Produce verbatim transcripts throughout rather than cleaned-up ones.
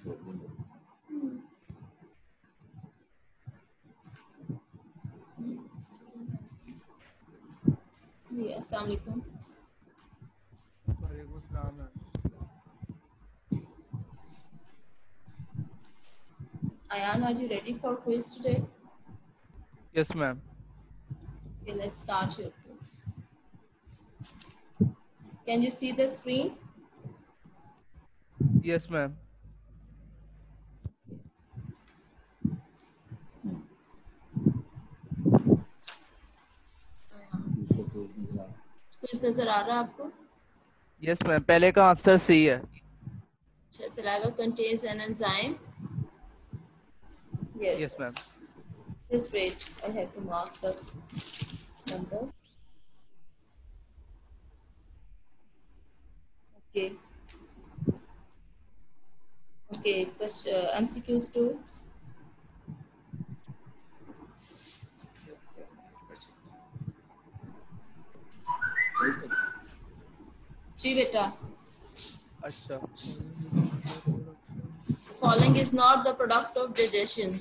जी अस्सलाम वालेकुम। वालेकुम अस्सलाम। Ayan, are you ready for quiz today? Yes, ma'am. Okay, let's start your quiz. Can you see the screen? Yes, ma'am. quiz नजर आ रहा है आपको? Yes, ma'am. पहले का आंसर सही है। अच्छा, saliva contains an enzyme. Yes. Yes, ma'am. Just wait. I have to mark the numbers. Okay. Okay. Question uh, M C Qs two. जी बेटा। अच्छा। Falling is not the product of digestion.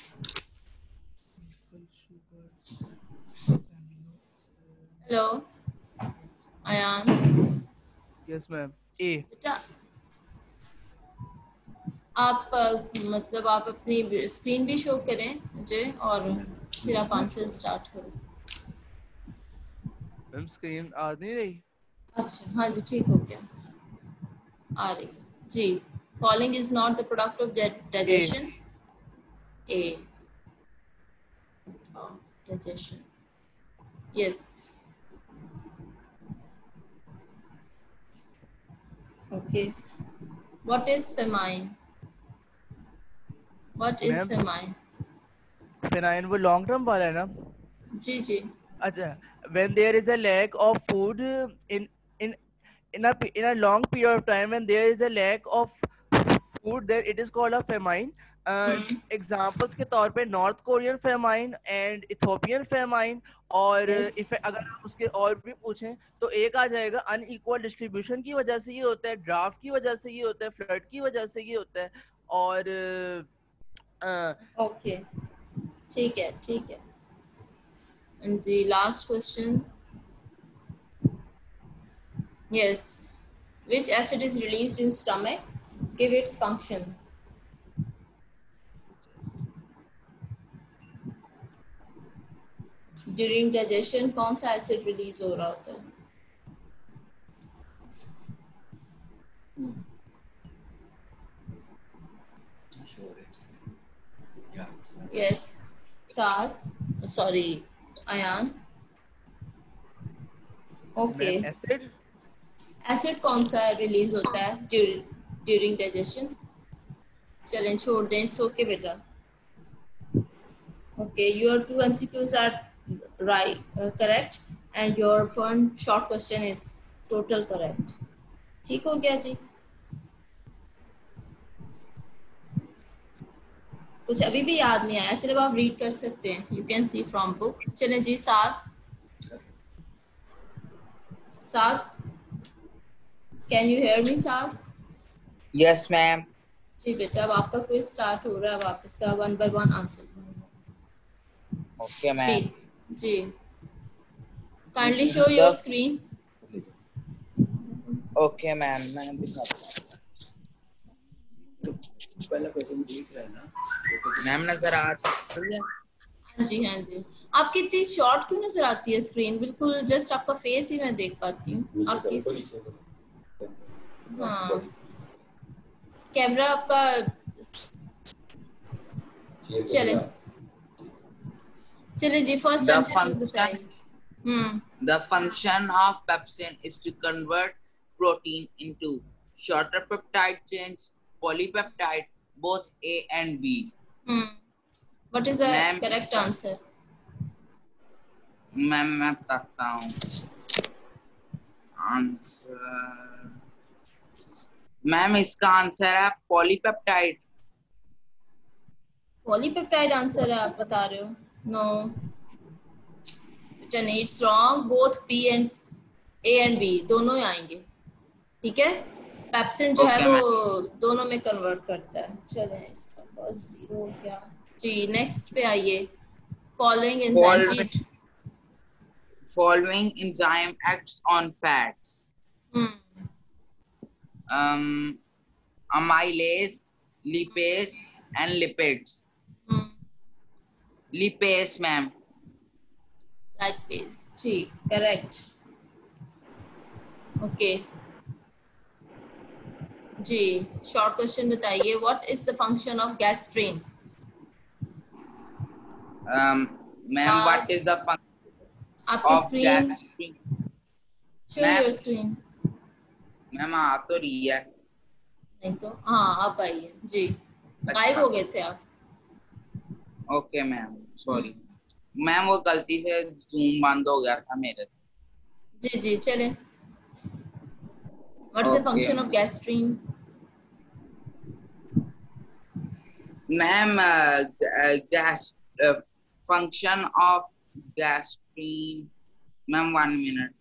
Hello. Ayan. Yes, ma'am. A. बेटा आप मतलब आप अपनी screen भी show करें मुझे और फिर आप आंसर स्टार्ट करो। मैम स्क्रीन आ नहीं रही? अच्छा हाँ जी ठीक हो गया, आ रही जी। Following is not the product of digestion. A digestion yes. Okay, what is famine? What is famine? Famine वो लॉन्ग टर्म वाला है ना? जी जी। अच्छा, when there is a lack of food in in in a in a long period of time, when there is a lack of food, there it is called a famine. Examples के तौर पे North Korean famine and Ethiopian famine, और yes. If अगर हम उसके और भी पूछें तो एक आ जाएगा अनइक्वल डिस्ट्रीब्यूशन की वजह से ये होता है, ड्राफ्ट की वजह से ये होता है, फ्लड की वजह से ये होता है, और ओके ठीक है ठीक है। And the last question. Yes. Which acid is released in stomach? Give its function. During digestion कौन सा एसिड रिलीज हो रहा होता है? Yes. सात sorry Ayaan. Okay, acid acid कौन सा रिलीज होता है ड्यूरिंग डाइजेशन? चलें छोड़ दें, इट्स ओके बेटा। Okay, your two MCQs are right correct and your one short question is total correct. ठीक हो गया जी। कुछ अभी भी याद नहीं आया, चलो आप रीड कर सकते हैं, you can see from book. चलें जी, सात सात कैन यू हेयर मी सात? Yes ma'am. जी बेटा, अब आपका क्विज स्टार्ट हो रहा है, अब आप इसका one by one answer. Okay ma'am. जी, kindly show your screen. Okay ma'am, मैं दिखाता हूँ। पहला क्वेश्चन दिख रहा है ना मैम, नजर आ रही है? हाँ जी हाँ जी। आपकी इतनी शॉर्ट क्यों नजर आती है स्क्रीन? बिल्कुल जस्ट आपका फेस ही मैं देख पाती हूँ आपकी। हाँ, कैमरा आपका चले चले जी, फर्स्ट एमसीक्यू बताइए। Hmm The function of pepsin is to convert protein into shorter peptide chains, polypeptide, both A and B. Hmm What is the Ma'am, correct answer? Ma'am मैं बताता हूँ आंसर। मैम इसका answer है polypeptide. Polypeptide answer है आप बता रहे हो? नो बेटा, नहीं, it's wrong. Both B and A and B दोनों ही आएंगे, ठीक है। पेप्सिन जो है Okay, वो दोनों में कन्वर्ट करता है। चलें, इसका बस जीरो हो गया जी। नेक्स्ट पे आइए। फॉलोइंग एंजाइम जी। Following, following enzyme acts on fats. Hmm Um, amylase, lipase, and lipids. Hmm Lipase, ma'am. Lipase, ठीक, करेक्ट। ओके जी, शॉर्ट क्वेश्चन बताइए। What is the function of gastrin? Um, ma'am, what is the function आपकी of screen, gastrin? Show Ma'am, your screen. ma'am आ तो रही है। नहीं तो हाँ, आप आइए जी। गायब अच्छा, हो गए थे आप। ओके मैम, सॉरी मैम, वो गलती से जूम बंद हो गया था मेरे से। जी जी, चलें। What is the okay function of gastrin? Ma'am, gas function of gastrin, ma'am one minute.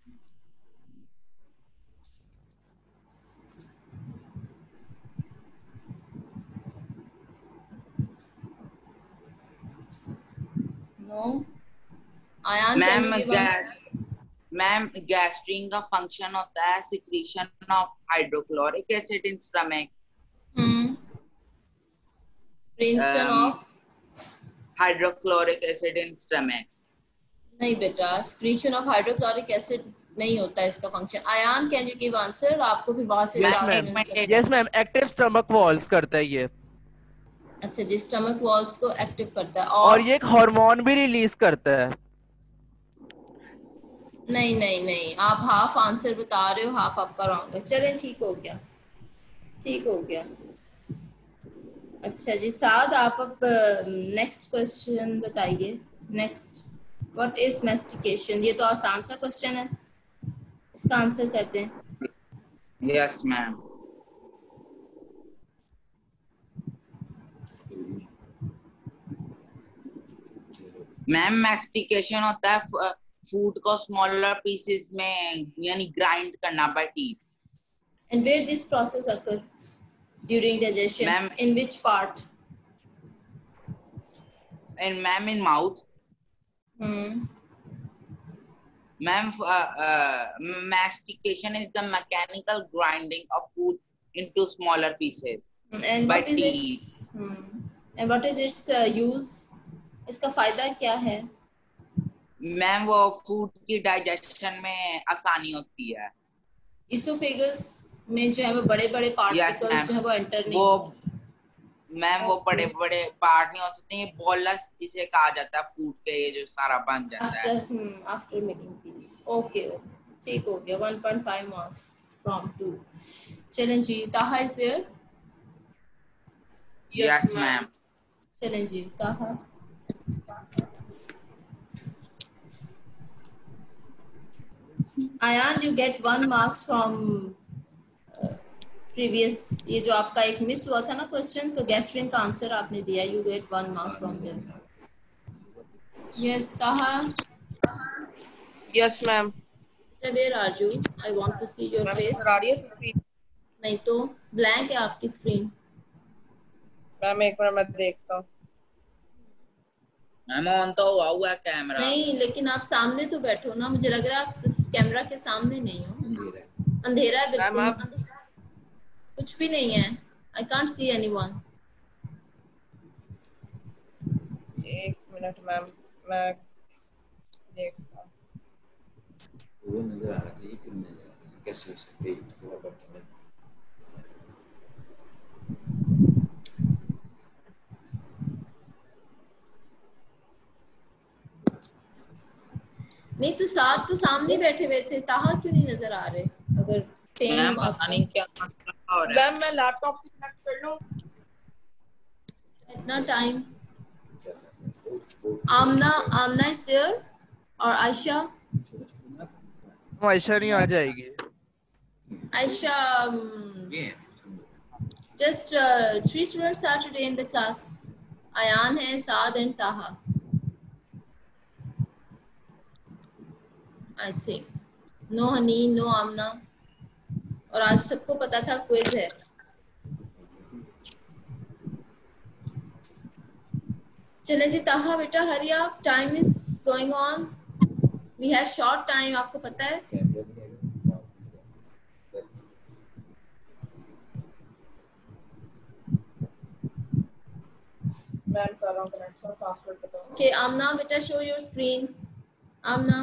No Ayaan, can ma'am you give gas answer? Ma'am gastrin का फंक्शन होता है secretion of hydrochloric acid in stomach. Hmm secretion of, hydrochloric acid in stomach. नहीं बेटा, secretion of hydrochloric acid नहीं होता है इसका function. Ayaan, can you give answer? आपको फिर वहां से यस चांस मैम, मिल सकता है। Yes ma'am, active stomach walls करता है ये। अच्छा जी, स्टमक वॉल्स को एक्टिव करता है। और और ये एक हार्मोन भी रिलीज करता है। नहीं नहीं नहीं, आप हाफ आंसर बता रहे हो, हाफ आपका रॉन्ग है। चलें, ठीक हो गया, ठीक हो गया। अच्छा जी, साद आप अब नेक्स्ट क्वेश्चन बताइए। Next, what is mastication? ये तो आसान सा क्वेश्चन है, इसका आंसर करते हैं। Yes ma'am. मैम मैस्टिकेशन होता है फूड को स्मॉलर पीसेस में यानी ग्राइंड करना by teeth. And where this process occur during digestion? Ma'am, in which part? and ma'am in mouth. Hmm. Ma'am, uh, uh, mastication is the mechanical grinding of food into smaller pieces And by what is teeth. its hmm. and what is its uh, use? इसका फायदा क्या है? Ma'am वो food की digestion में आसानी होती है। इसोफेगस में जो है वो बड़े बड़े पार्टिकल्स जो है वो एंटर नहीं हो सकते। मैम वो बड़े बड़े पार्ट नहीं हो सकते, ये बोलस इसे कहा जाता है फूड के, ये जो सारा बन जाता है after after making piece. Okay okay, ठीक हो गया। one point five marks from two. चलें जी, ताहा इज देयर? Yes ma'am. चलें जी, ताहा। Ayan, you get one marks from previous, ये जो आपका एक मिस हुआ था ना क्वेश्चन, तो गैस्ट्रिन का आंसर आपने दिया, you get one mark from there. Yes Taha. Yes ma'am. Where are you? I want to see your face. नजर आ रही है तस्वीर? नहीं तो ब्लैंक है आपकी स्क्रीन। मैम एक मिनट मैं देखता हूँ। मैम ऑन तो हुआ हुआ है कैमरा। नहीं, लेकिन आप सामने तो बैठो ना, मुझे लग रहा है आप सिर्फ कैमरा के सामने नहीं हो। अंधेरा है बिल्कुल। मैम आप कुछ भी नहीं है, आई कांट सी एनीवन। एक मिनट मैम, मैं देखता हूँ। वो नजर आ रहा था, ये क्यों नजर आ रहा है? कैसे हो सकते हैं थोड़ा बटन? नहीं तो साथ तो सामने बैठे हुए थे, ताहा क्यों नहीं नजर आ रहे? अगर सेम मैम पता नहीं क्या मसला हो रहा है। मैम मैं लैपटॉप से कनेक्ट कर लूँ? इतना time. Aamna, Aamna is there और आयशा? आयशा नहीं आ जाएगी। Ayesha, just uh, three students are today in the class. Ayan hai, Saad and Taha, I think. No Haneen, no Amna. और आज सबको पता था क्विज है। चलें जी ताहा बेटा, hurry up, time is going on, we have short time, आपको पता है। कैमरा नहीं है। मैम कर रहा हूँ कनेक्शन, पासवर्ड बताओ। ओके आमना बेटा, show your screen. Aamna.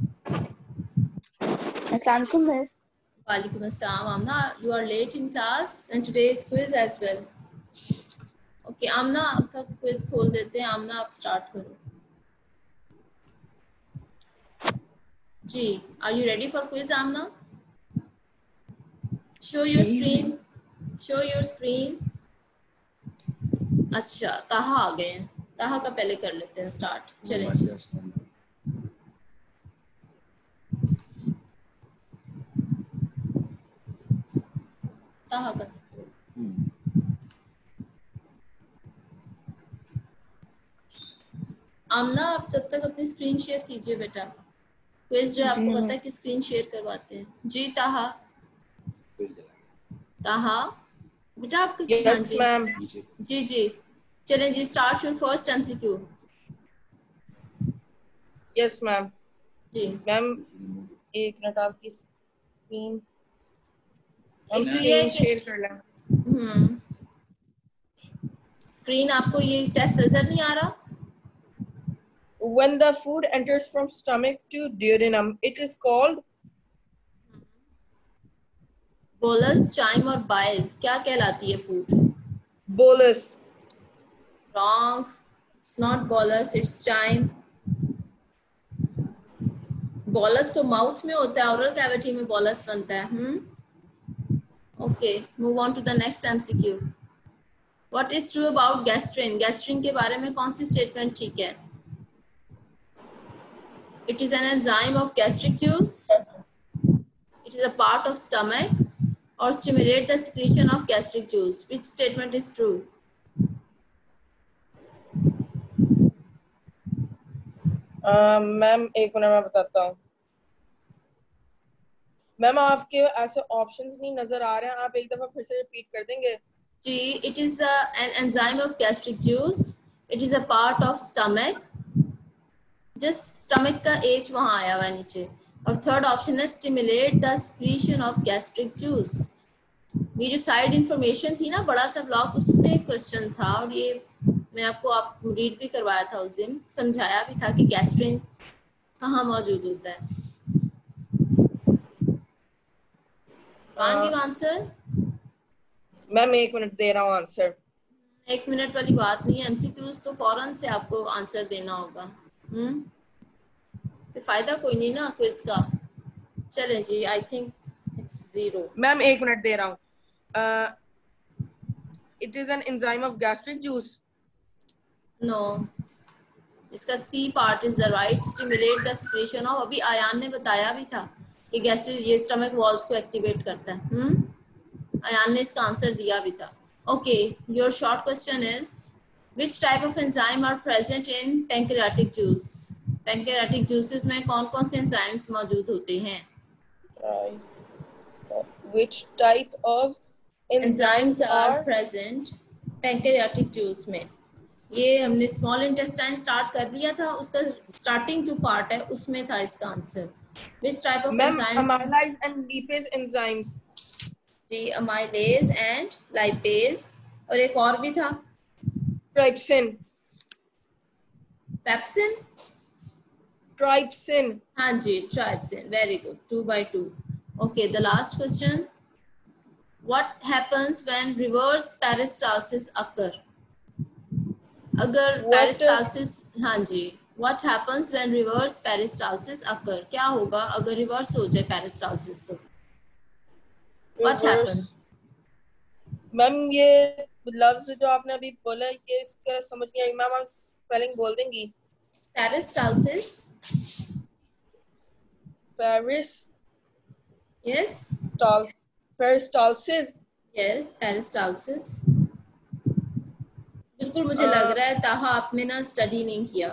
Assalamu alaikum, miss. वालेकुम अस्सलाम Aamna, you are late in class and today is quiz as well. Okay Aamna का क्विज खोल देते हैं, आमना आप स्टार्ट करो। जी, are you ready for quiz Aamna? Show your screen, show your screen. अच्छा ताहा आ गए हैं, ताहा का पहले कर लेते हैं स्टार्ट। चलें जी। ताहा का आमना, आप तब तक अपनी स्क्रीन शेयर कीजिए बेटा। क्विज जो आपको पता है कि स्क्रीन शेयर करवाते हैं। जी ताहा, ताहा बेटा आपका हाँ यस जी मैम। जी जी चलें जी, start your first MCQ. Yes ma'am. जी मैम एक मिनट, आपकी स्क्रीन हम एक तो ये है स्क्रीन कि शेयर कर लें। हम्म स्क्रीन आपको ये टेस्ट नजर नहीं आ रहा? When the food enters from stomach to duodenum, it is called bolus, chyme और बाइल क्या कहलाती है food? bolus. Wrong. It's not bolus, it's chime. bolus तो माउथ में होता है, ओरल कैविटी में bolus बनता है। हम्म okay, move on to the next MCQ. What is true about gastrin? Gastrin के बारे में कौन सी स्टेटमेंट ठीक है? It is an enzyme of gastric juice, it is a part of stomach, और stimulate the secretion of gastric juice. Which statement is true? Ma'am एक minute मैं बताता हूँ। मैम आपके ऐसे ऑप्शंस नहीं नजर आ रहे हैं, आप एक दफा फिर से रिपीट कर देंगे? जी, it is the an enzyme of gastric juice, it is a part of stomach, just stomach का H वहाँ आया हुआ है नीचे, और थर्ड ऑप्शन है stimulate the secretion of gastric juice। ये जो साइड इंफॉर्मेशन थी ना, बड़ा सा ब्लॉक, उसमें एक क्वेश्चन था, और ये मैं आपको आप रीड भी करवाया था उस दिन, समझाया भी था कि गैस्ट्रिन कहाँ मौजूद होता है। Can't give answer? मैम एक मिनट दे रहा हूँ आंसर। एक मिनट वाली बात नहीं है, एमसीक्यूज तो फौरन से आपको आंसर देना होगा। हम्म फिर फायदा कोई नहीं ना क्विज का। चलें जी, I think it's zero. Ma'am एक मिनट दे रहा हूँ। It is an enzyme of gastric juice. No, इसका C part is the right, stimulate the secretion of. अभी आयान ने बताया भी था कि गैस्ट्रिक ये स्टमक वॉल्स को एक्टिवेट करता है। हम्म आयान ने इसका आंसर दिया भी था। Okay, your short question is which type of enzyme are present in pancreatic juice? Pancreatic juices में कौन कौन से एंजाइम्स मौजूद होते हैं? Which type of enzymes are present pancreatic juice में? ये हमने स्मॉल इंटेस्टाइन स्टार्ट कर लिया था, उसका स्टार्टिंग जो पार्ट है उसमें था इसका answer. Which type of ma'am enzymes? amylase and lipase enzymes। जी, अमाइलेज एंड लाइपेज, और एक और भी था trypsin। पेप्सिन। trypsin। हाँ जी, trypsin. Very good, two by two. Okay, the last question, what happens when reverse peristalsis occur? अगर peristalsis, हाँ जी, what happens when reverse peristalsis occur? क्या होगा अगर रिवर्स हो जाए पेरिस्टालसिस तो? What happened? मैम ये लफ्ज जो आपने अभी बोला ये इसका समझ नहीं आई मैम, आप स्पेलिंग बोल देंगी? Peristalsis. Peristalsis peristalsis. Yes, peristalsis. बिल्कुल मुझे लग रहा है ताहा आपने ना स्टडी नहीं किया।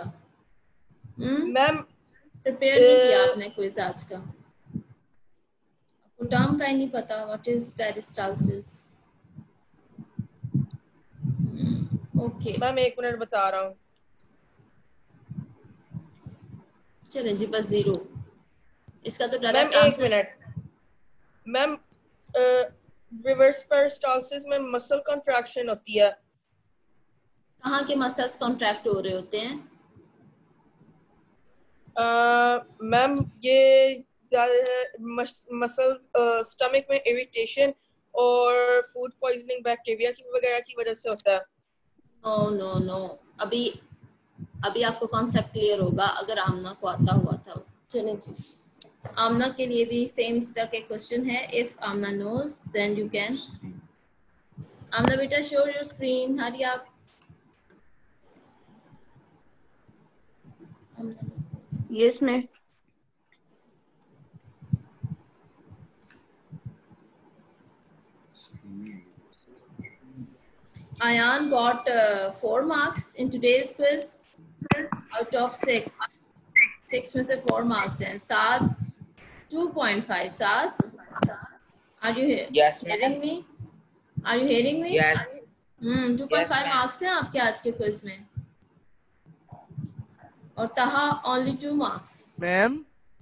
हम्म मैम प्रिपेयर नहीं किया आपने क्विज आज का। टर्म का ही नहीं पता what is peristalsis. Okay ma'am एक मिनट बता रहा हूँ। चलें जी, बस जीरो। इसका तो मैम डायरेक्ट एक answer minute ma'am, reverse peristalsis में मसल कंट्रैक्शन होती है। कहाँ के मसल्स कॉन्ट्रैक्ट हो रहे होते हैं? मैम ये मसल स्टमक में इरिटेशन और फूड पॉइजनिंग बैक्टीरिया की वगैरह की वजह से होता है। नो नो नो, अभी अभी आपको कॉन्सेप्ट क्लियर होगा अगर आमना को आता हुआ था। चलें जी, आमना के लिए भी सेम इस तरह के क्वेश्चन है। If Aamna knows then you can. Aamna बेटा शो योर स्क्रीन, हरी आप। Yes, miss. Ayan got uh, four marks in today's quiz out of six. Six में से four marks हैं। सात two point five. सात, are you here? Yes, ma'am. hearing me? Are you hearing me? Yes. Hmm two point five Yes, ma'am. marks हैं आपके आज के quiz में। और तहा only two marks. मैम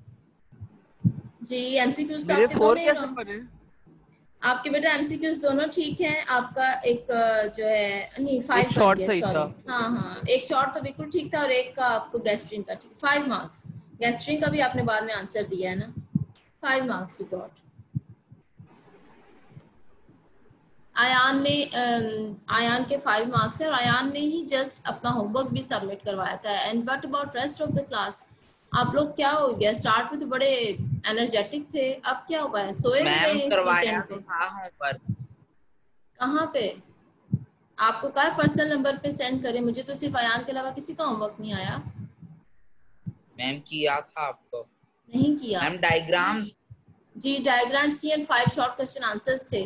जी एमसीक्यूज तो मेरे आपके फोर दोनों ही कैसे wrong। बने? आपके बेटा एमसीक्यूज दोनों ठीक हैं। आपका एक अ, जो है नहीं फाइव एक short सही था। हाँ हाँ, एक शॉर्ट तो बिल्कुल ठीक था और एक का आपको गैस्ट्रिन का ठीक। Five marks. गैस्ट्रिन का भी आपने बाद में आंसर दिया है ना। Five marks you got. Ayaan ने अम, आयान के फाइव मार्क्स है और आयान ने ही जस्ट अपना होमवर्क भी सबमिट करवाया था। And but about rest of the class, आप लोग क्या हो गया? स्टार्ट में तो बड़े एनर्जेटिक थे, अब क्या हुआ है? सोए हुए मैम हैं इस करवाया वीकेंड तो पे? था होमवर्क। कहाँ पे? आपको क्या पर्सनल नंबर पे सेंड करें? मुझे तो सिर्फ अयान के अलावा किसी का होमवर्क नहीं आया। मैम किया था आपको। नहीं किया मैम डायग्राम्स। जी, डायग्राम्स थी and five short question answers थे।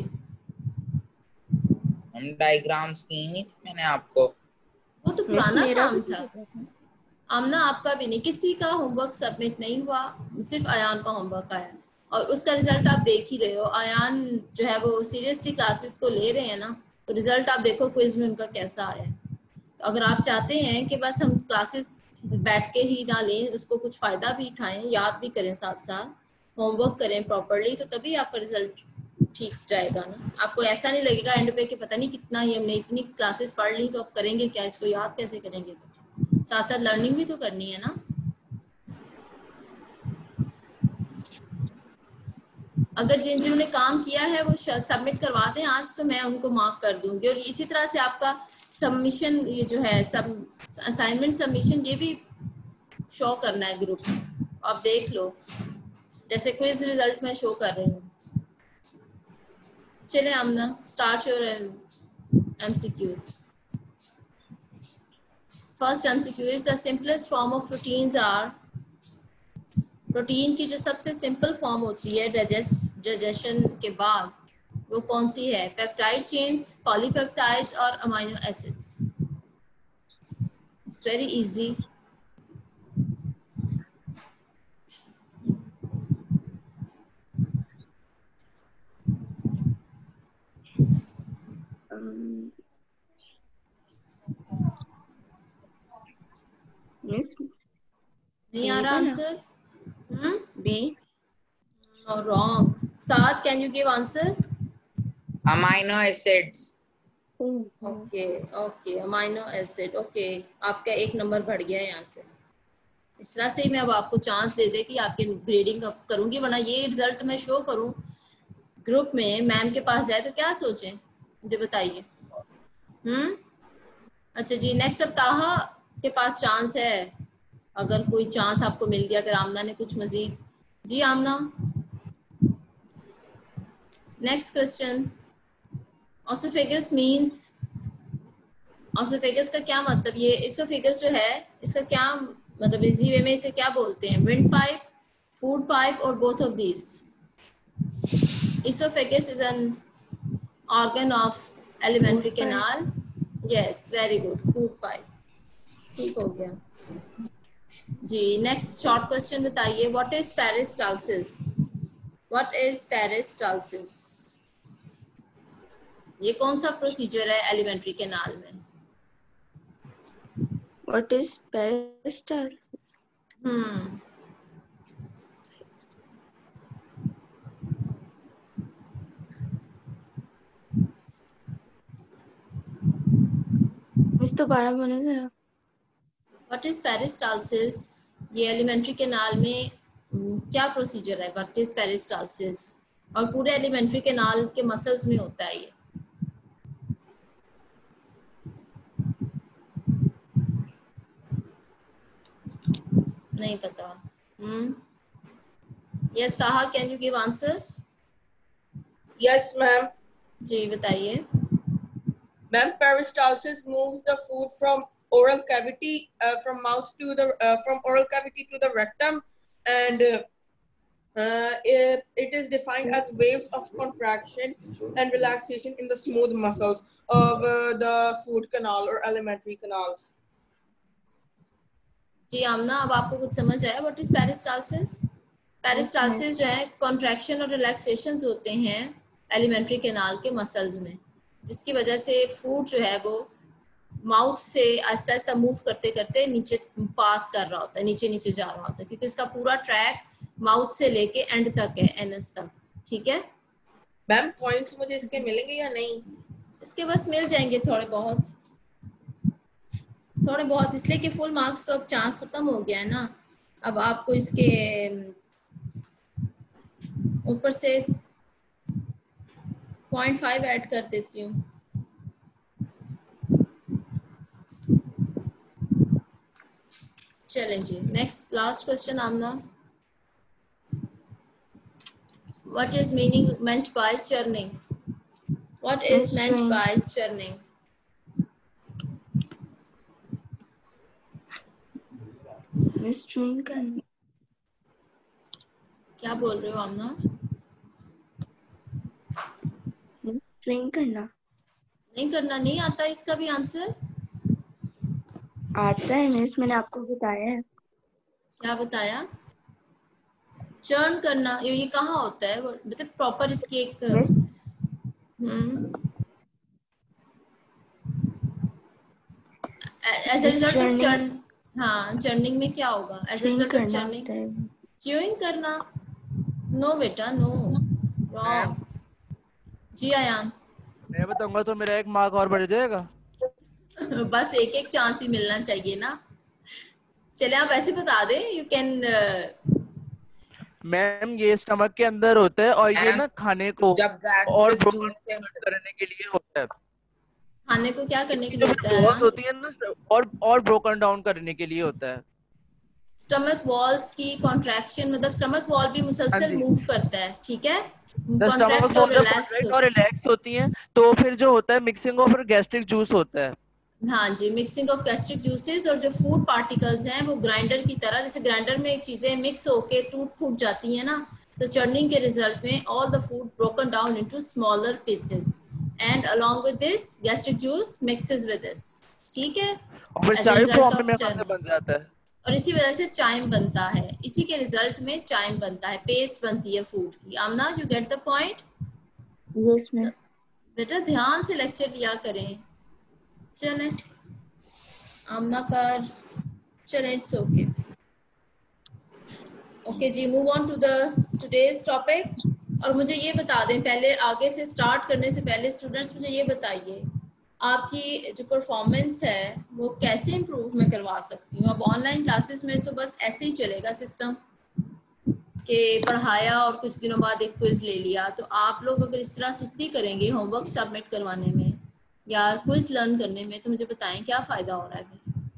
मैम डायग्राम्स की नहीं थी मैंने आपको। वो तो Miss, पुराना मेरा काम भी था। तो था। आमना आपका भी नहीं, किसी का होमवर्क सबमिट नहीं हुआ, सिर्फ अयान का होमवर्क आया और उसका रिजल्ट आप देख ही रहे हो। अयान जो है वो सीरियसली क्लासेस को ले रहे हैं ना, तो रिजल्ट आप देखो क्विज में उनका कैसा आया है। तो अगर आप चाहते हैं कि बस हम क्लासेस बैठ के ही ना लें, उसको कुछ फायदा भी उठाएं, याद भी करें, साथ साथ होमवर्क करें प्रॉपरली, तो तभी आपका रिजल्ट ठीक जाएगा ना। आपको ऐसा नहीं लगेगा एंड पे कि पता नहीं कितना ही हमने इतनी क्लासेस पढ़ ली, तो आप करेंगे क्या, इसको याद कैसे करेंगे? साथ साथ लर्निंग भी तो करनी है ना। अगर जिन जिन्होंने काम किया है वो सबमिट करवा दें आज, तो मैं उनको मार्क कर दूंगी। और इसी तरह से आपका सबमिशन, ये जो है सब असाइनमेंट सबमिशन, ये भी शो करना है ग्रुप में। आप देख लो, जैसे क्विज रिजल्ट में शो कर रही हूँ। चले Aamna, start your MCQs. First MCQ is the simplest form of proteins are. Protein की जो सबसे सिंपल फॉर्म होती है डाइजेशन के बाद, वो कौन सी है? पेप्टाइड चेन्स, पॉलीपेप्टाइड्स और amino acids. It's very easy. Um, Miss, नहीं आ रहा answer? Hmm B. Wrong. Saad, can you give answer? Amino acids. Okay okay, amino acid. Okay, आपका एक नंबर बढ़ गया है यहाँ से। इस तरह से ही मैं अब आपको चांस दे दे कि आपकी ग्रेडिंग अप करूंगी, वरना ये रिजल्ट मैं शो करूं ग्रुप में, मैम के पास जाए तो क्या सोचें, मुझे बताइए। हम्म अच्छा जी, नेक्स्ट सप्ताह के पास चांस है, अगर कोई चांस आपको मिल गया, अगर आमना ने कुछ मजीद। जी Aamna, next question. Oesophagus means, oesophagus का क्या मतलब? ये इसोफेगस जो है, इसका क्या मतलब? इजी वे में इसे क्या बोलते हैं? विंड पाइप, फूड पाइप और both of these? Oesophagus is an organ of alimentary canal. Yes, very good, food pipe, ठीक हो गया जी। नेक्स्ट शॉर्ट क्वेश्चन बताइए, what is peristalsis? What is peristalsis? ये कौन सा प्रोसीजर है एलिमेंट्री कैनाल में? What is peristalsis? Hmm miss दोबारा बोले जरा। What is peristalsis? ये एलिमेंट्री कैनाल में हम्म, क्या प्रोसीजर है? What is peristalsis? और पूरे एलिमेंट्री कैनाल के मसल्स में होता है ये। नहीं पता। Hmm yes Taha, can you give answer? Yes, ma'am. जी बताइए। Ma'am, peristalsis moves the food from oral cavity, uh, from mouth to the, uh, from oral cavity to the rectum, and uh, uh, it, it is defined as waves of contraction and relaxation in the smooth muscles of uh, the food canal or alimentary canal. जी आमना, अब आपको कुछ समझ आया? What is peristalsis? Peristalsis जो है contraction और relaxations होते हैं एलिमेंट्री कैनाल के मसल्स में, जिसकी वजह से फूड जो है वो माउथ से आहिस्ता आहिस्ता मूव करते करते नीचे पास कर रहा होता है, नीचे नीचे जा रहा होता है, क्योंकि इसका पूरा ट्रैक माउथ से लेके एंड तक है, एनस तक। ठीक है मैम, पॉइंट्स मुझे इसके मिलेंगे या नहीं? इसके बस मिल जाएंगे थोड़े बहुत, थोड़े बहुत, इसलिए कि फुल मार्क्स तो अब चांस खत्म हो गया है ना। अब आपको इसके ऊपर से पॉइंट फाइव ऐड कर देती हूँ। चलें जी, next last question Aamna. What is meaning meant by churning? What is meant by churning? Miss train करना। क्या बोल रहे हो आमना? ट्रेन करना नहीं करना, नहीं आता इसका भी आंसर? आता है मिस, मैंने आपको बताया है। क्या बताया? चर्न करना, ये ये कहाँ होता है? मतलब प्रॉपर इसकी एक hmm as a result of churn. हाँ, चर्निंग में क्या होगा as a result of churning? Chewing करना? नो बेटा, नो, रॉन्ग। जी आयान, मैं बताऊंगा तो मेरा एक मार्क और बढ़ जाएगा। बस एक एक चांस ही मिलना चाहिए ना। चले आप ऐसे बता दें, यू कैन। मैम ये स्टमक के अंदर होता है और ये ना खाने को जब और गैस्ट्रिक जूस से करने के लिए होता है। खाने को क्या करने के जो लिए फिर होता है? वॉल्स होती है ना, और और ब्रोकन डाउन करने के लिए होता है। स्टमक वॉल्स की कॉन्ट्रैक्शन, मतलब स्टमक वॉल भी मुसलसल मूव करता है। ठीक है, कॉन्ट्रैक्ट और रिलैक्स और रिलैक्स होती हैं, तो फिर जो होता है मिक्सिंग ऑफ गैस्ट्रिक जूस होता है। हाँ जी, मिक्सिंग ऑफ गैस्ट्रिक जूसेस, और जो फूड पार्टिकल्स हैं वो ग्राइंडर की तरह, जैसे ग्राइंडर में चीजें मिक्स होके टूट फूट जाती हैं ना, तो चर्निंग के रिजल्ट में all the food broken down into smaller pieces and along with this gastric juice mixes with this. ठीक है, और फिर As a chai result form of में churning. बन जाता है, और इसी वजह से चाइम बनता है, इसी के रिजल्ट में चाइम बनता है, पेस्ट बनती है फूड की। Aamna, you get the point? Yes miss. बेटा ध्यान से लेक्चर लिया करें। चलें आमना कर, चलें, इट्स ओके। ओके जी, move on to the today's topic. और मुझे ये बता दें, पहले आगे से स्टार्ट करने से पहले स्टूडेंट्स मुझे ये बताइए, आपकी जो परफॉर्मेंस है वो कैसे इम्प्रूव मैं करवा सकती हूँ? अब ऑनलाइन क्लासेस में तो बस ऐसे ही चलेगा सिस्टम कि पढ़ाया और कुछ दिनों बाद एक क्विज ले लिया। तो आप लोग अगर इस तरह सुस्ती करेंगे होमवर्क सबमिट करवाने में या क्विज लर्न करने में, तो मुझे बताएं क्या फायदा हो रहा है?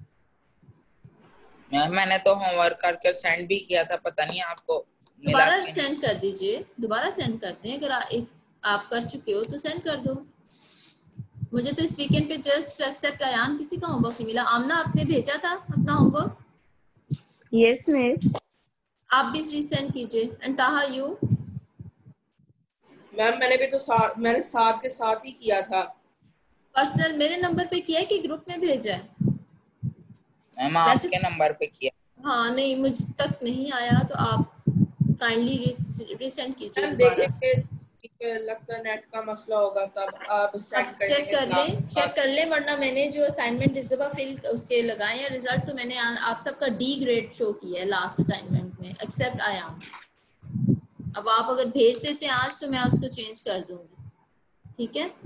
मैम मैंने तो होमवर्क करके सेंड भी किया था, पता नहीं आपको मिला दोबारा कि नहीं। सेंड कर दीजिए, दोबारा सेंड करते हैं। अगर आ, एक, आप कर चुके हो तो सेंड कर दो। मुझे तो इस वीकेंड पे जस्ट एक्सेप्ट आयान किसी का होमवर्क नहीं मिला। आमना, आपने भेजा था अपना होमवर्क? Yes miss. आप भी रीसेंड कीजिए। एंड ताहा, यू? मैम मैंने भी तो साथ मैंने साथ के साथ ही किया था। पर्सनल मेरे नंबर पे किया है कि ग्रुप में भेजा है? मैम आपके नंबर पे किया। हाँ नहीं, मुझ तक नहीं आया, तो आप काइंडली रिसेंड कीजिए मैम दोबारा। देखेंगे कि लगता है नेट का मसला होगा तब आप सेंड कर चेक देंगे कर क्लास लें के चेक बाद। कर लें वरना मैंने जो असाइनमेंट इस दफ़ा फिल उसके लगाए हैं रिजल्ट, तो मैंने आ, आप सबका डी ग्रेड शो किया है लास्ट असाइनमेंट में, एक्सेप्ट आयाम। अब आप अगर भेज देते हैं आज तो मैं उसको चेंज कर दूंगी, ठीक है?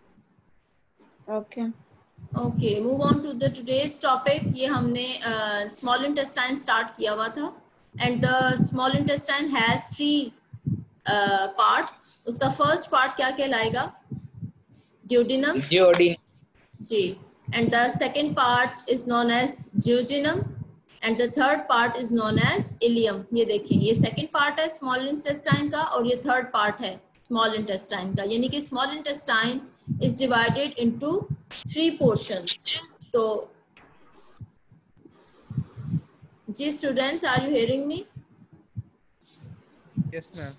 Okay okay, move on to the today's topic. ये हमने स्मॉल इंटेस्टाइन स्टार्ट किया हुआ था and the small intestine has three parts. उसका फर्स्ट पार्ट क्या कहलाएगा? ड्यूडेनम। Duodenum. जी, and the second part is known as jejunum and the third part is known as ileum. ये देखें, ये सेकंड पार्ट है स्मॉल इंटेस्टाइन का और ये थर्ड पार्ट है स्मॉल इंटेस्टाइन का, यानी कि small intestine is divided into three portions. तो जी students, are you hearing me? Yes, ma'am.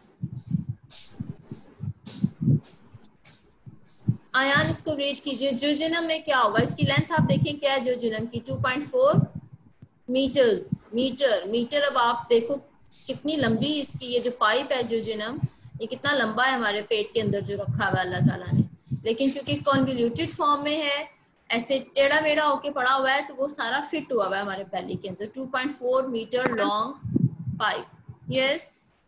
Ayaan इसको रीड कीजिए। जियोजिनम में क्या होगा? इसकी लेंथ आप देखें क्या है जियोजिनम की, two point four meters. Meter meter अब आप देखो कितनी लंबी इसकी ये जो पाइप है जियोजिनम, ये कितना लंबा है हमारे पेट के अंदर जो रखा हुआ है अल्लाह ताला ने। लेकिन चूंकि कॉन्वोल्यूटेड फॉर्म में है, ऐसे टेढ़ा मेढ़ा होके पड़ा हुआ है, तो वो सारा फिट हुआ हुआ है हमारे बेली के अंदर। Two point four meter long pipe. Yes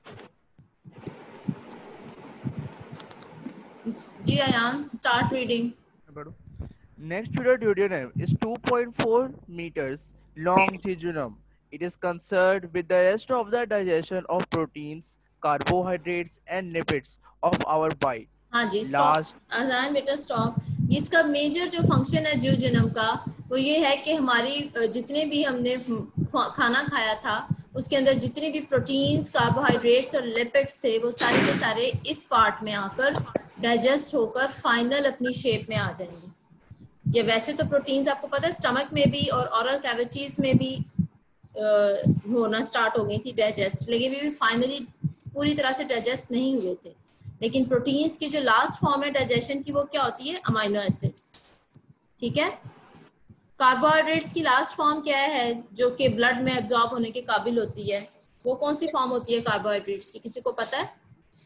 जी Ayaan, start reading. Next to the duodenum is two point four meters long jejunum. It is concerned with the rest of the digestion of proteins, carbohydrates, and lipids of our body. हाँ जी, stop Last, आजान बेटा stop. इसका major जो function है जियोजिनम का वो ये है कि हमारी अ, जितने भी हमने फ- खाना खाया था उसके अंदर जितने भी प्रोटीन्स, कार्बोहाइड्रेट्स और लिपिड्स थे वो सारे के सारे इस पार्ट में आकर डाइजेस्ट होकर फाइनल अपनी शेप में आ जाएंगे। ये वैसे तो प्रोटीन्स आपको पता है स्टमक में भी और ओरल कैविटीज में भी अ, होना स्टार्ट हो गई थी डाइजेस्ट, लेकिन भी फाइनली पूरी तरह से डाइजेस्ट नहीं हुए थे। लेकिन प्रोटीन्स की जो लास्ट फॉर्म है डाइजेशन की वो क्या होती है? अमाइनो एसिड्स, ठीक है? कार्बोहाइड्रेट्स की लास्ट फॉर्म क्या है जो कि ब्लड में एब्जॉर्ब होने के काबिल होती है? वो कौन सी फॉर्म होती है कार्बोहाइड्रेट्स की, किसी को पता है?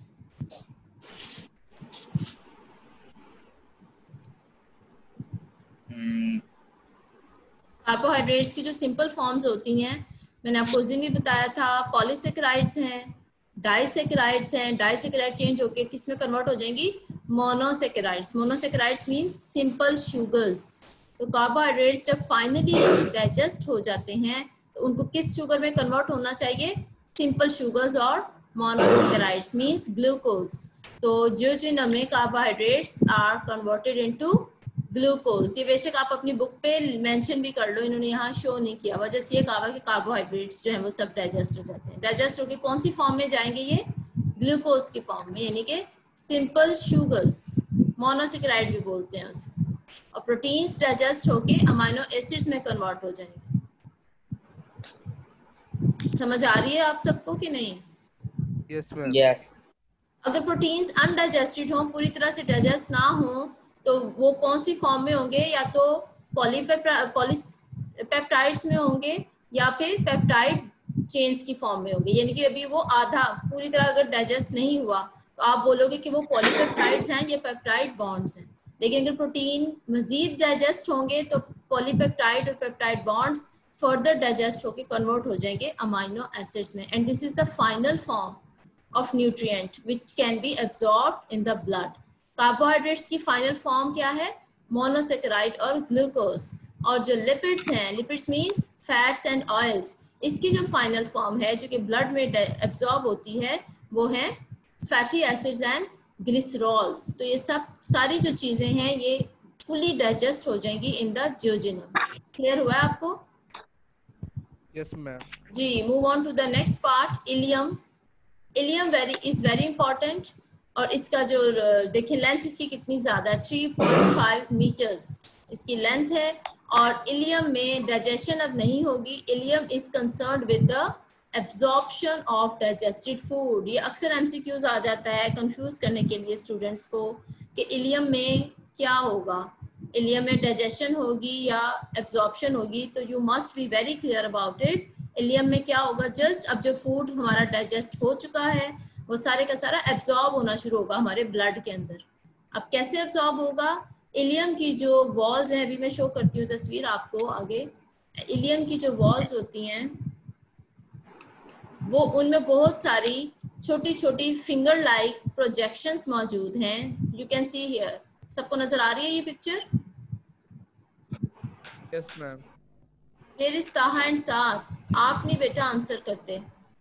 Hmm. कार्बोहाइड्रेट्स की जो सिंपल फॉर्म्स होती हैं, मैंने आपको उस दिन भी बताया था, पॉलीसेकेराइड्स हैं, डाइसेकेराइड्स हैं। डाइसेकेराइड चेंज होके किस में कन्वर्ट हो जाएंगी? Monosaccharides. Monosaccharides means simple sugars. तो कार्बोहाइड्रेट्स जब फाइनली डाइजेस्ट हो जाते हैं तो उनको किस शुगर में कन्वर्ट होना चाहिए? सिंपल शुगर्स और मोनोसेकेराइड्स मींस ग्लूकोज। तो जियोजिनम में carbohydrates are converted into glucose. ये बेशक आप अपनी बुक पे मेंशन भी कर लो, इन्होंने यहाँ शो नहीं किया हुआ, जैसे ये कहा कि कार्बोहाइड्रेट्स जो है वो सब डाइजेस्ट हो जाते हैं। डाइजेस्ट होके कौन सी फॉर्म में जाएंगे? ये ग्लूकोज की फॉर्म में, यानी कि सिंपल शुगर्स, मोनोसेकेराइड भी बोलते हैं उसे। और प्रोटीन्स डाइजेस्ट होके अमाइनो एसिड्स में कन्वर्ट हो जाएंगे। समझ आ रही है आप सबको कि नहीं? yes, ma'am. Yes. अगर प्रोटीन्स अनडाइजेस्टेड हों, पूरी तरह से डाइजेस्ट ना हो, तो वो कौन सी फॉर्म में होंगे? या तो पॉलीपेप्टाइड्स में होंगे या फिर पेप्टाइड चेन्स की फॉर्म में होंगे, यानी कि अभी वो आधा पूरी तरह अगर डाइजेस्ट नहीं हुआ तो आप बोलोगे कि वो पॉलीपेप्टाइड्स हैं या पेप्टाइड बॉन्ड्स हैं। लेकिन अगर प्रोटीन मजीद डाइजेस्ट होंगे तो पॉलीपेप्टाइड और पेप्टाइड बॉन्ड्स फर्दर डाइजेस्ट होकर कन्वर्ट हो जाएंगे अमाइनो एसिड्स में, and this is the final form of nutrient which can be absorbed in the blood. Carbohydrates की फाइनल फॉर्म क्या है? मोनोसेकेराइड और ग्लूकोज। और जो लिपिड्स हैं, lipids means fats and oils, इसकी जो फाइनल फॉर्म है जो कि ब्लड में एब्जॉर्ब होती है वो है फैटी एसिड्स एंड ग्लिसरॉल्स। तो ये सब सारी जो चीजें हैं ये फुली डाइजेस्ट हो जाएंगी इन द जियोजिनम। क्लियर हुआ है आपको? Yes, ma'am. जी, move on to the next part, ileum. Ileum very is very important, और इसका जो देखिए लेंथ इसकी कितनी ज्यादा है, थ्री पॉइंट फाइव मीटर्स इसकी लेंथ है। और इलियम में डाइजेशन अब नहीं होगी। Ileum is concerned with the absorption of digested food. ये अक्सर एमसीक्यूज आ जाता है कंफ्यूज करने के लिए स्टूडेंट्स को कि इलियम में क्या होगा, इलियम में डाइजेशन होगी या एब्जॉर्प्शन होगी। तो you must be very clear about it ileum में क्या होगा, जस्ट अब जो फूड हमारा डाइजेस्ट हो चुका है वो सारे का सारा एब्जॉर्ब होना शुरू होगा हमारे ब्लड के अंदर। अब कैसे एब्जॉर्ब होगा, इलियम की जो वॉल्स हैं, अभी मैं शो करती हूँ तस्वीर आपको आगे। इलियम की जो वॉल्स होती हैं वो उनमें बहुत सारी छोटी छोटी फिंगर लाइक प्रोजेक्शंस मौजूद हैं। यू कैन सी हियर, सबको नजर आ रही है ये picture? Yes ma'am. Here is Taha and Saad. आप नहीं बेटा आंसर करते।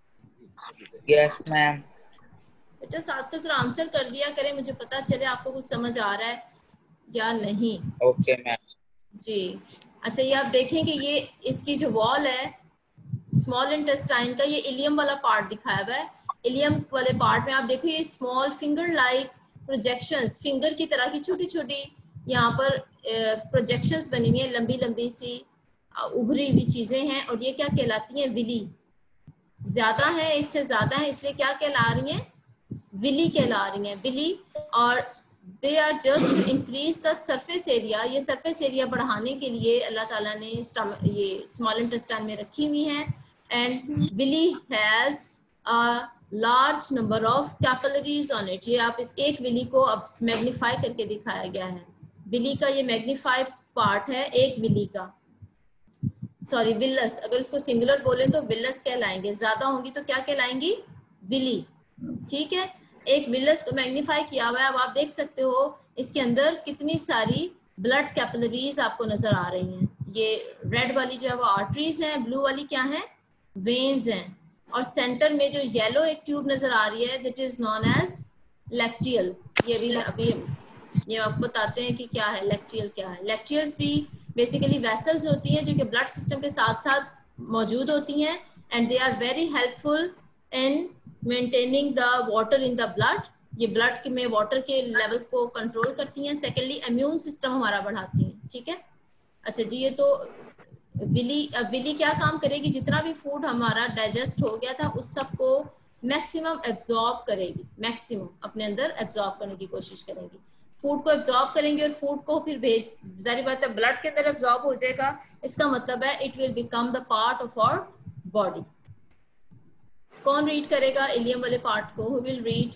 Yes, ma'am. बेटा साथ से जरा आंसर कर दिया करें, मुझे पता चले आपको कुछ समझ आ रहा है या नहीं। Okay, ma'am. जी अच्छा, ये आप देखें कि ये इसकी जो वॉल है स्मॉल इंटेस्टाइन का, ये इलियम वाला पार्ट दिखाया हुआ है। इलियम वाले पार्ट में आप देखो ये small finger like projections, finger की तरह की छोटी छोटी यहाँ पर प्रोजेक्शंस बनी हुई है, लंबी लंबी सी उभरी हुई चीजें हैं, और ये क्या कहलाती हैं, विली। ज्यादा है, एक से ज्यादा है, इसलिए क्या कहला रही हैं, विली कहला रही हैं, विली। और they are just to increase the surface area, ये सरफेस एरिया बढ़ाने के लिए अल्लाह ताला ने ये स्मॉल इंटेस्टाइन में रखी हुई हैं। And villi has a large number of capillaries on it. ये आप इस एक विली को अब मैग्नीफाई करके दिखाया गया है। विली का ये मैग्नीफाई पार्ट है एक विली का, सॉरी विलस, अगर इसको सिंगुलर बोले तो विलस कहलाएंगे, ज्यादा होंगी तो क्या कहलाएंगी, विली। ठीक है, एक विलस को मैग्नीफाई किया हुआ है। अब आप देख सकते हो इसके अंदर कितनी सारी ब्लड कैपिलरीज आपको नजर आ रही हैं। ये रेड वाली जो है वो आर्टरीज हैं, ब्लू वाली क्या है, वेन्स हैं, और सेंटर में जो येलो एक ट्यूब नजर आ रही है that is known as lacteal. ये भी अभी ये आपको बताते हैं कि क्या है लैक्टियल, क्या है। लैक्टियल्स भी बेसिकली वेसल्स होती हैं जो कि ब्लड सिस्टम के साथ साथ मौजूद होती हैं, and they are very helpful in maintaining the water in the blood. ये ब्लड में वाटर के लेवल को कंट्रोल करती हैं। सेकेंडली इम्यून सिस्टम हमारा बढ़ाती हैं। ठीक है, अच्छा जी, ये तो विली। अब विली क्या काम करेगी, जितना भी फूड हमारा डाइजेस्ट हो गया था उस सब को मैक्सिमम एब्जॉर्ब करेगी, मैक्सिमम अपने अंदर एब्जॉर्ब करने की कोशिश करेगी। फूड को एब्जॉर्ब करेंगे और फूड को फिर भेज, जारी बात है ब्लड के अंदर एब्जॉर्ब हो जाएगा। इसका मतलब है it will become the part of our body. कौन रीड करेगा इलियम वाले पार्ट को, हु विल रीड?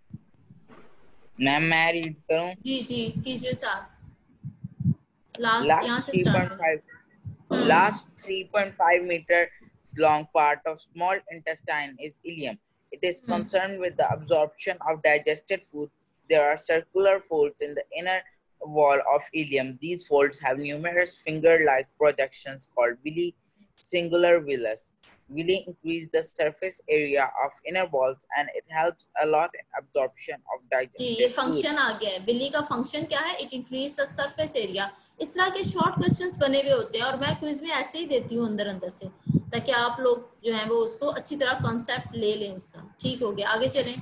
मैम मैं रीड करूं? जी जी कीजिए साहब, लास्ट Last यहाँ से three start point five last three point five meter long part of small intestine is ileum. It is Hmm. concerned with the absorption of digested food. There are circular folds in the inner wall of ileum. These folds have numerous finger-like projections called villi, singular villus. Villi increase the surface area of inner walls and it helps a lot in absorption of जी, digested ये food. Function आ गया है। Villi का function क्या है, it increase the surface area. इस तरह के शॉर्ट क्वेश्चंस बने हुए होते हैं और मैं क्विज में ऐसे ही देती हूँ अंदर अंदर से, ताकि आप लोग जो है वो उसको अच्छी तरह कॉन्सेप्ट ले लें इसका। ठीक हो गया, आगे चलें।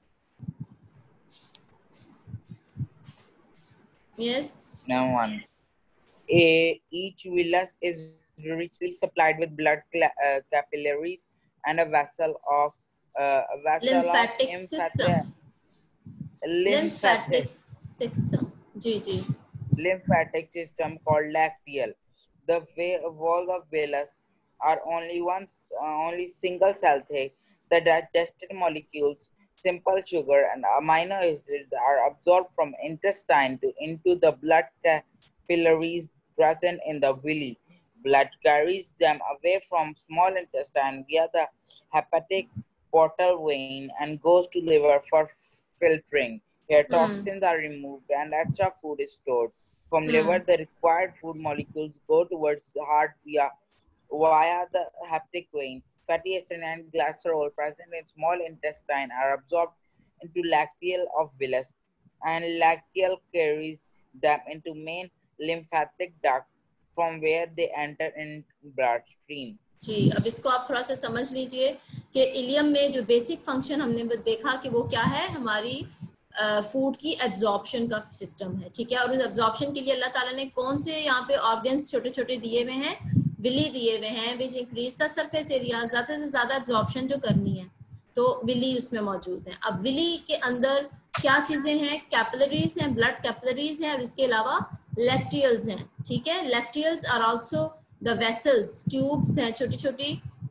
Yes, Now one. A, each villus is richly supplied with blood uh, capillaries and a vessel of uh, a vessel lymphatic of system, lymphatic lymphatic system, जी जी, lymphatic system called lacteal. The walls of villus are only one uh, only single cell thick. The digested molecules, simple sugar and amino acids are absorbed from intestine to into the blood capillaries present in the villi. Blood carries them away from small intestine via the hepatic portal vein and goes to liver for filtering. Here Hmm. toxins are removed and extra food is stored. From Hmm. liver, the required food molecules go towards the heart via, via the hepatic vein. Fatty acid and glycerol present in small intestine are absorbed into lacteal of villus, and lacteal carries them into main lymphatic duct from where they enter in bloodstream. जी। अब इसको आप थोड़ा सा समझ लीजिए कि ilium में जो बेसिक फंक्शन हमने देखा कि वो क्या है, हमारी फूड uh, की एब्जॉर्प्शन का सिस्टम है। ठीक है, और उस एब्जॉर्प्शन के लिए अल्लाह ताला ने कौन से यहाँ पे ऑर्गन्स छोटे छोटे दिए हुए हैं, विली दिए हुए हैं, which increase the surface area, ज्यादा से ज्यादा एब्जॉर्प्शन जो करनी है तो विली उसमें मौजूद है। अब विली के अंदर क्या चीजें हैं, कैपिलरीज हैं, ब्लड कैपिलरीज हैं, और इसके अलावा लैक्टियल्स हैं। ठीक है, lacteals are also the vessels, tubes हैं छोटी छोटी,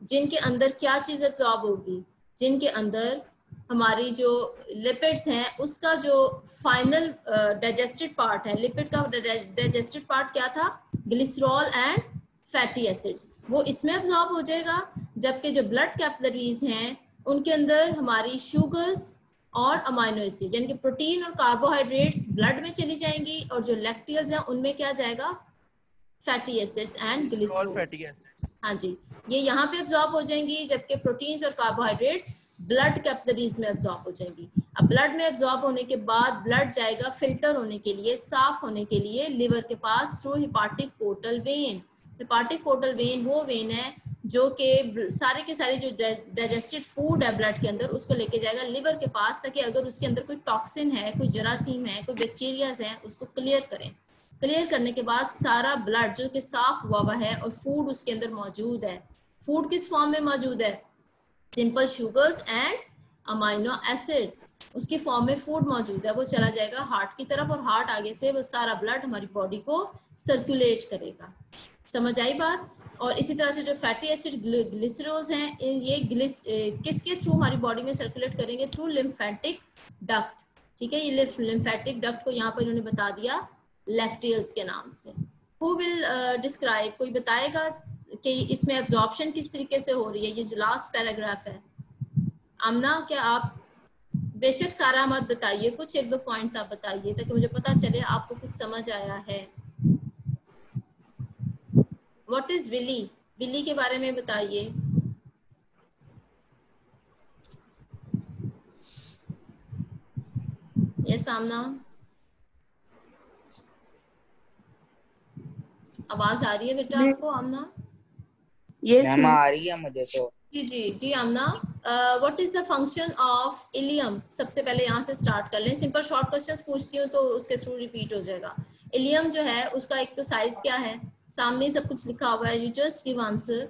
जिनके अंदर क्या चीज एब्जॉर्ब होगी, जिनके अंदर हमारी जो लिपिड्स हैं उसका जो फाइनल डाइजेस्टेड पार्ट है, लिपिड का डाइजेस्टेड पार्ट क्या था, ग्लिसरॉल एंड फैटी एसिड्स, वो इसमें एब्जॉर्ब हो जाएगा। जबकि जो ब्लड कैपिलरीज हैं उनके अंदर हमारी शुगर्स और अमाइनो एसिड यानी कि प्रोटीन और कार्बोहाइड्रेट्स ब्लड में चली जाएंगी, और जो लैक्टियल्स हैं उनमें क्या जाएगा, फैटी एसिड्स एंड ग्लिसरॉल्स। हाँ जी, ये यहाँ पे एब्जॉर्ब हो जाएंगी, जबकि प्रोटीन्स और कार्बोहाइड्रेट्स ब्लड कैपिलरीज में एब्जॉर्ब हो जाएंगी। अब ब्लड में एब्जॉर्ब होने के बाद ब्लड जाएगा फिल्टर होने के लिए, साफ होने के लिए लिवर के पास through hepatic portal vein. Hepatic portal vein वो वेन है जो कि सारे के सारे जो डाइजेस्टेड फूड है ब्लड के अंदर उसको लेके जाएगा लिवर के पास, ताकि अगर उसके अंदर कोई टॉक्सिन है, कोई जरासीम है, कोई बैक्टीरियाज हैं, उसको क्लियर करें। क्लियर करने के बाद सारा ब्लड जो कि साफ हुआ हुआ है और फूड उसके अंदर मौजूद है, फूड किस फॉर्म में मौजूद है, simple sugars and amino acids, उसकी फॉर्म में फूड मौजूद है, वो चला जाएगा हार्ट की तरफ, और हार्ट आगे से वो सारा ब्लड हमारी बॉडी को सर्कुलेट करेगा। समझ आई बात। और इसी तरह से जो फैटी एसिड ग्लिसरॉल्स हैं, ये ग्लिस किसके थ्रू हमारी बॉडी में सर्कुलेट करेंगे, थ्रू लिम्फेटिक डक्ट। ठीक है, ये लिम्फेटिक डक्ट को यहाँ पर इन्होंने बता दिया लैक्टियल्स के नाम से। हु विल डिस्क्राइब, कोई बताएगा कि इसमें एब्जॉर्प्शन किस तरीके से हो रही है, ये जो लास्ट पैराग्राफ है। आमना, क्या आप, बेशक सारा मत बताइए, कुछ एक दो पॉइंट्स आप बताइए ताकि मुझे पता चले आपको कुछ समझ आया है। व्हाट इज विली, विली के बारे में बताइए। यस आमना, आवाज आ रही है बेटा आपको आमना? यस मैम आ रही है मुझे तो। जी जी जी Amna, what is the function of ileum? सबसे पहले यहाँ से स्टार्ट कर लें, सिंपल शॉर्ट क्वेश्चंस पूछती हूँ तो उसके थ्रू रिपीट हो जाएगा। इलियम जो है उसका एक तो साइज क्या है, सामने सब कुछ लिखा हुआ है, you just give answer.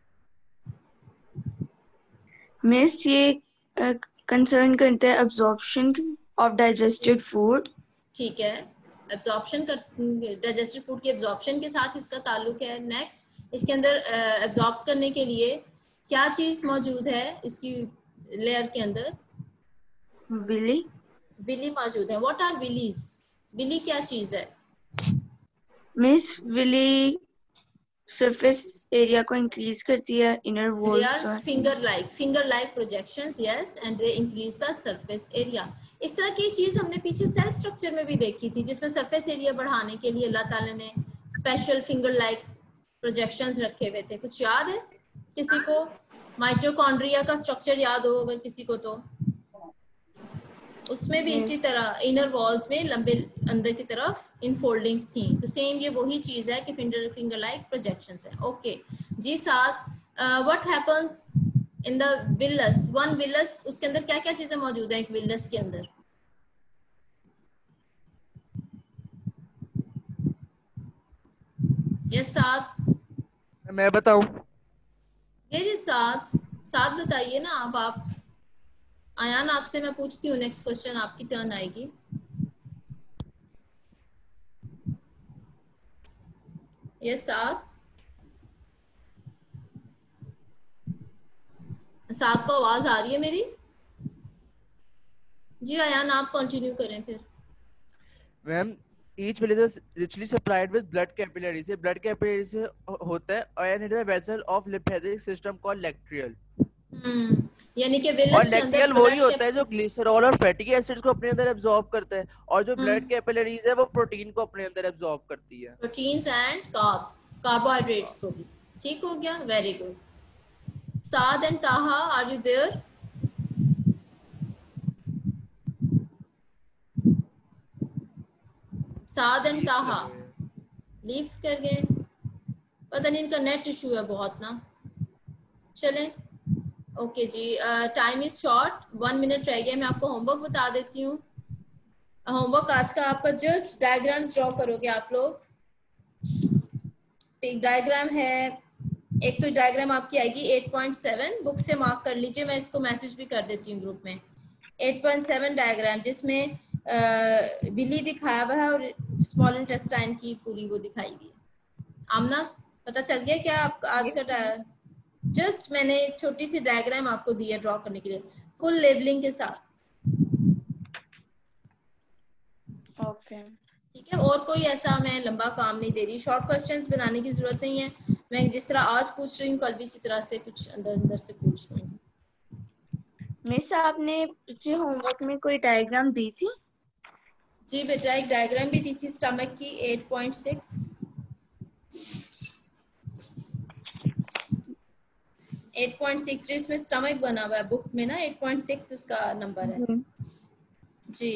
Miss ये कंसर्न करते हैं अब्जॉर्प्शन ऑफ डाइजेस्टेड फूड। ठीक है, एब्जॉर्प्शन कर, डाइजेस्टेड फूड की एब्जॉर्प्शन के साथ इसका ताल्लुक है। नेक्स्ट, इसके अंदर एब्जॉर्ब uh, करने के लिए क्या चीज मौजूद है इसकी लेयर के अंदर? विली, विली मौजूद है। What are villis? विली क्या चीज है? मिस विली सरफेस एरिया को इंक्रीज करती है, inner They walls. are finger like, finger like projections, yes, and they increase the surface area. इस तरह की चीज हमने पीछे सेल स्ट्रक्चर में भी देखी थी, जिसमें सरफेस एरिया बढ़ाने के लिए अल्लाह ताला ने स्पेशल फिंगर लाइक प्रोजेक्शंस रखे हुए थे। कुछ याद है किसी को? माइटोकॉन्ड्रिया का स्ट्रक्चर याद हो अगर किसी को, तो उसमें भी इसी तरह इनर वॉल्स में लंबे अंदर की तरफ इनफोल्डिंग्स थी। तो सेम ये वही चीज है कि फिंगर फिंगर लाइक प्रोजेक्शंस है। ओके जी। Saad what happens in the villus, one villus, उसके अंदर क्या क्या चीजें मौजूद है एक विलस के अंदर? यस साथ, मैं बताऊं? मेरे साथ साथ बताइए ना आप आप आयान, आपसे मैं पूछती हूँ, नेक्स्ट क्वेश्चन आपकी टर्न आएगी। यस साथ, साथ को आवाज आ रही है मेरी? जी आयान, आप कंटिन्यू करें फिर। Ma'am, each village is richly supplied with blood capillaries. ये blood capillaries से होता है, and it is a vessel of lymphatic system called lacteal. हम्म, यानी कि और विलस के अंदर लैक्टियल वही blood होता है जो ग्लिसरॉल और फैटी एसिड्स को अपने अंदर एब्जॉर्ब करता है, और जो ब्लड हम्म। कैपिलरीज है वो प्रोटीन को अपने अंदर एब्जॉर्ब करती है। प्रोटीन्स एंड कार्ब्स, कार्बोहाइड्रेट्स को भी। ठीक हो गया, very good. Saad and Taha, are you there? Saad and Taha leave कर गए, पता नहीं इनका नेट इशू है बहुत ना। चलें, ओके जी, time is short, one minute रह गया। मैं आपको होमवर्क बता देती हूँ। होमवर्क आज का आपका जस्ट डायग्राम्स ड्रॉ करोगे आप लोग। एक डायग्राम है, एक तो डायग्राम आपकी आएगी एट पॉइंट सेवन, बुक से मार्क कर लीजिए, मैं इसको मैसेज भी कर देती हूँ ग्रुप में। एट पॉइंट सेवन डायग्राम जिसमें बिली दिखाया हुआ है और स्मॉल इंटेस्टाइन की पूरी वो दिखाई हुई है। आमना, पता चल गया क्या आप आज का? जस्ट मैंने छोटी सी डायग्राम आपको दी है ड्रॉ करने के लिए, फुल लेबलिंग के साथ। ओके ठीक है, और कोई ऐसा मैं लंबा काम नहीं दे रही, शॉर्ट क्वेश्चंस बनाने की जरूरत नहीं है। मैं जिस तरह आज पूछ रही हूँ कल भी इसी तरह से कुछ अंदर अंदर से पूछ रही हूँ। मिस आपने पिछले होमवर्क में कोई डायग्राम दी थी? जी बेटा, एक डायग्राम भी दी थी स्टमक की eight point six. Eight point six जो इसमें स्टमक बना हुआ है बुक में ना, एट पॉइंट सिक्स उसका नंबर है। हम्म, जी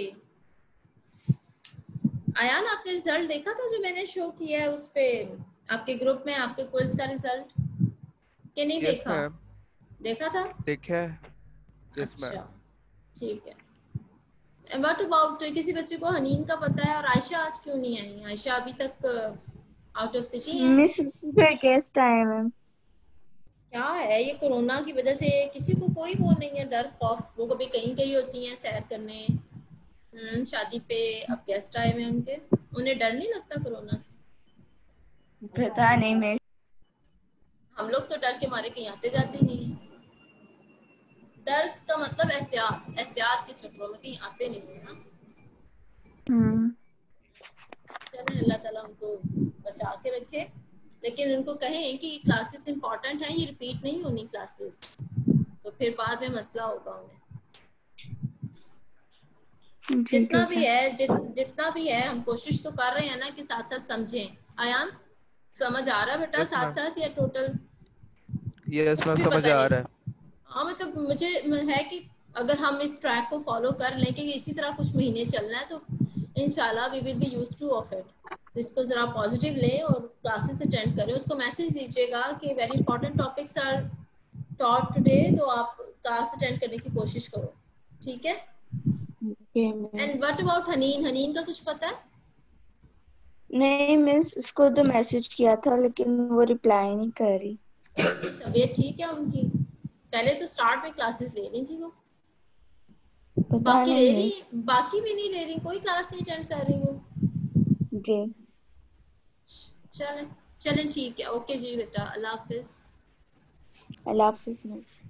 आयान, आपने रिजल्ट देखा था जो मैंने शो किया है उस पे आपके ग्रुप में, आपके क्विज का रिजल्ट कि नहीं? यस देखा मैम, देखा था। देखा है। यस अच्छा मैम। ठीक है। व्हाट अबाउट किसी बच्चे को हनीन का पता है? और आयशा आज क्यों नहीं आई? आयशा अभी तक आउट ऑफ सिटी है। मिस फिर गेस्ट आए मैम। क्या है ये कोरोना की वजह से किसी को कोई वो नहीं है, डर खौफ। वो कभी कहीं गई होती हैं सैर करने, हम्म शादी पे, अब गेस्ट आए हुए हैं उनके, उन्हें डर नहीं लगता कोरोना से? पता नहीं मिस। हम लोग तो डर के मारे कहीं आते जाते ही नहीं है। डर का मतलब एहतियात, एहतियात के चक्रों में कहीं आते नहीं है ना। हम्म चलें, अल्लाह ताला उनको बचा के रखे, लेकिन उनको कहें कि क्लासेस इंपॉर्टेंट हैं, ये रिपीट नहीं होनी क्लासेस, तो फिर बाद में मसला होगा उन्हें। ठीक जितना है भी है जित, जितना भी है हम कोशिश तो कर रहे हैं ना कि साथ साथ समझें। आयान समझ आ रहा है बेटा? यस साथ मैम, साथ या टोटल यस कुछ मैम भी समझ आ बताइए। रहा है। हाँ मतलब मुझे है कि अगर हम इस ट्रैक को फॉलो कर लें कि इसी तरह कुछ महीने चलना है तो इंशाल्लाह we will be used to of it. तो इसको जरा पॉजिटिव लें और क्लासेस अटेंड करें। उसको मैसेज दीजिएगा कि very important topics are taught today, तो आप क्लास अटेंड करने की कोशिश करो, ठीक है? Okay ma'am. And what about Haneen? Haneen का कुछ पता है? नहीं मिस, उसको तो मैसेज किया था लेकिन वो रिप्लाई नहीं कर रही। तबीयत ठीक है उनकी? पहले तो स्टार्ट में क्लासेस ले रही थी वो, पता बाकी नहीं ले मिस। रही, बाकी भी नहीं ले रही, कोई क्लास नहीं अटेंड कर रही वो। जी चलें चलें ठीक है, ओके जी बेटा, अल्लाह हाफिज। अल्लाह हाफिज मिस।